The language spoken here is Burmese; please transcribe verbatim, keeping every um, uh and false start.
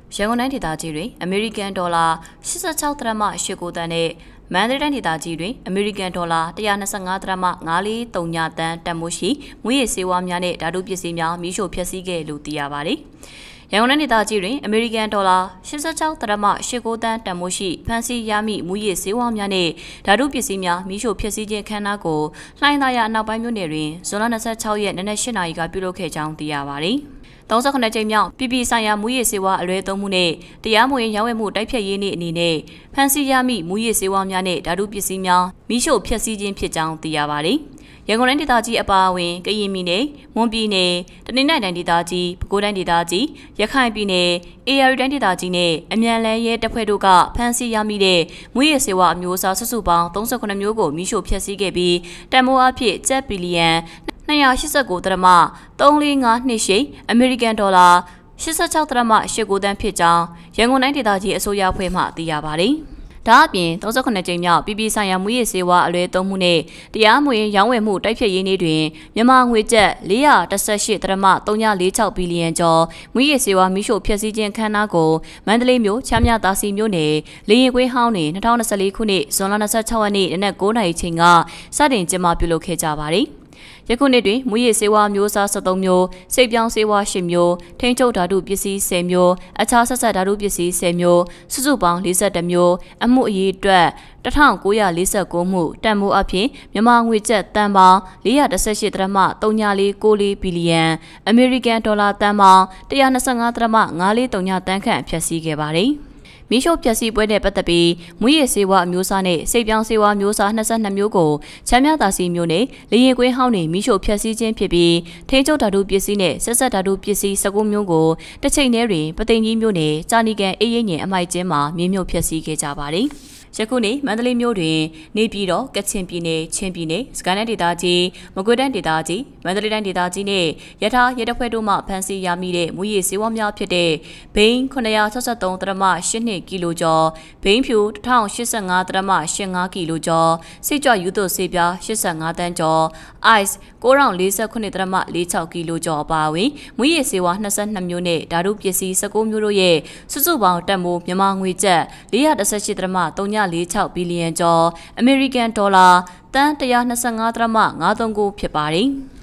ရန်ကုန်တိုင်းဒေသကြီးတွင်အမေရိကန်ဒေါ်လာ၈၆ဒသမ၈၉တန်းနဲ့မန္တလေးတိုင်းဒေသကြီးတွင်အမေရိကန်ဒေါ်လာ၁၂၅ဒသမ၅၄၃တန်းတန်ဖိုးရှိမွေးရည်ဆေးဝါးများနဲ့ဓာတုပစ္စည်းများမိရှို့ဖျက်ဆီးခဲ့လို့သိရပါသည်။ရန်ကုန်တိုင်းဒေသကြီးတွင်အမေရိကန်ဒေါ်လာ၈၆ဒသမ၈၉တန်းတန်ဖိုးရှိဖမ်းဆီးရမိမူရည်ဆေးဝါးများနဲ့ဓာတုပစ္စည်းများမိရှို့ဖျက်ဆီးခြင်းခန်းနာကိုလှိုင်းသာယာအနောက်ပိုင်းမြို့နယ်တွင်ဇွန်လ၂၆ရက်နနက်၈နာရီကပြုလုပ်ခဲ့ကြောင်းသိရပါသည်။၃၉ကြိမ်မြောက်ပြည်ပဆိုင်ရာမူရည်ဆေးဝါးအလွဲသုံးမှုနဲ့တရားမဝင်ရောင်းဝယ်မှုတိုက်ဖျက်ရေးနေ့အနေနဲ့ဖမ်းဆီးရမိမူရည်ဆေးဝါးများနဲ့ဓာတုပစ္စည်းများမိရှို့ဖျက်ဆီးခြင်းဖြစ်ကြောင်းသိရပါသည်။ရန်ကုန်တိုင်းဒေသကြီးအပါအဝင်ကရင်ပြည်နယ်၊မွန်ပြည်နယ်၊တနင်္သာရီတိုင်းဒေသကြီး၊ပဲခူးတိုင်းဒေသကြီး၊ရခိုင်ပြည်နယ်၊အေရရီတိုင်းဒေသကြီးနဲ့အမြန်လန်းရဲတပ်ဖွဲ့တို့ကဖမ်းဆီးရမိတဲ့မူရည်ဆေးဝါးအမျိုးအစားစုစုပေါင်း၃၉မျိုးကိုမိရှို့ဖျက်ဆီးခဲ့ပြီးတန်ဖိုးအဖြစ်ကျပ်ဘီလီယံ၂၈၉ဒသမ၃၄၅နှစ်ရှိအမေရိကန်ဒေါ်လာ၈၆ဒသမ၈၉တန်းဖြစ်ကြောင်းရန်ကုန်တိုင်းဒေသကြီးအစိုးရအဖွဲ့မှသိရပါသည်။ဒါအပြင်၃၉ကြိမ်မြောက်ပြည်ပဆိုင်ရာမူရည်ဆေးဝါးအလွဲသုံးမှုနဲ့တရားမဝင်ရောင်းဝယ်မှုတိုက်ဖျက်ရေးနေ့တွင်မြန်မာငွေကျပ်၄၁၈ဒသမ၃၄၆ဘီလီယံကျော်မူရည်ဆေးဝါးမိရှို့ဖျက်ဆီးခြင်းခန်းနာကိုမန္တလေးမြို့ချမ်းမြသာစီမြို့နယ်လေရင်ကွင်းဟောင်းတွင်၂၀၂၄ခုနှစ်ဇွန်လ၂၆ရက်နေ့နနက်၉နာရီချိန်ကစတင်ကျင်းပပြုလုပ်ခဲ့ကြပါသည်။ယခုနှစ်တွင်မူရည်ဆေးဝါးမျိုးစား၁၃မျိုး၊စိတ်ပြောင်းဆေးဝါး၈မျိုး၊ထိန်းချုပ်ဓာတုပစ္စည်း၁၀မျိုး၊အခြားဆက်ဆက်ဓာတုပစ္စည်း၁၀မျိုးစုစုပေါင်း၄၁မျိုးအမှုအရေးအတွက်၁၉၄၉မှုတန်ဖိုးအဖြစ်မြန်မာငွေကျပ်တန်ပေါင်း၄၁၈ဒသမ၃၄၉၄ဘီလီယံအမေရိကန်ဒေါ်လာတန်ပေါင်း၁၂၅ဒသမ၅၄၃တန်းခန့်ဖျက်ဆီးခဲ့ပါသည်။မိရှို့ပျက်စီးပွဲနဲ့ပတ်သက်ပြီးမူရည်ဆေးဝါးအမျိုးအစားနဲ့စိတ်ပြောင်းဆေးဝါးမျိုးစား၂၂မျိုးကိုချမ်းမြသာစီမျိုးနဲ့လေရင်ကွင်းဟောင်းတွင်မိရှို့ဖျက်ဆီးခြင်းဖြစ်ပြီးထိန်းချုပ်ဓာတုပစ္စည်းနဲ့ဆက်ဆက်ဓာတုပစ္စည်း၁၉မျိုးကိုတစ်ချိန်တည်းတွင်ပသိမ်ကြီးမျိုးနဲ့ကြာနီကန်အေးရိပ်ငင်အမိုက်ကျင်းမှာမြေမြုပ်ဖျက်ဆီးခဲ့ကြပါသည်။ယခုနေ့မန္တလေးမြို့တွင်နေပြည်တော်ကချင်ပြည်နယ်ချင်းပြည်နယ်စကိုင်းတိုင်းဒေသကြီးမကွေးတိုင်းဒေသကြီးမန္တလေးတိုင်းဒေသကြီးနဲ့ရထားရဲတပ်ဖွဲ့တို့မှဖမ်းဆီးရမိတဲ့မူရည်ဆေးဝါးများဖြစ်တဲ့ဘိန်း၉၆၃ဒသမ၈နှစ်ကီလိုကျော်ဘိန်းဖြူ၁၀၈၅ဒသမ၈၅ကီလိုကျော်စိတ်ကြွယူသွဆေးပြား၈၅တန်းကျော် ice၉၄၉ဒသမ၄၆ကီလိုကျော်အပါအဝင်မူရည်ဆေးဝါး၂၂မျိုးနဲ့ဓာတုပစ္စည်း၁၉မျိုးတို့ရဲ့စုစုပေါင်းတန်ဖိုးမြန်မာငွေကျပ်၄၁၈ဒသမ၃၄၆ဘီလီယံကျော်အမေရိကန်ဒေါ်လာတန်၁၂၅ဒသမ၅၃၉ဖြစ်ပါတယ်။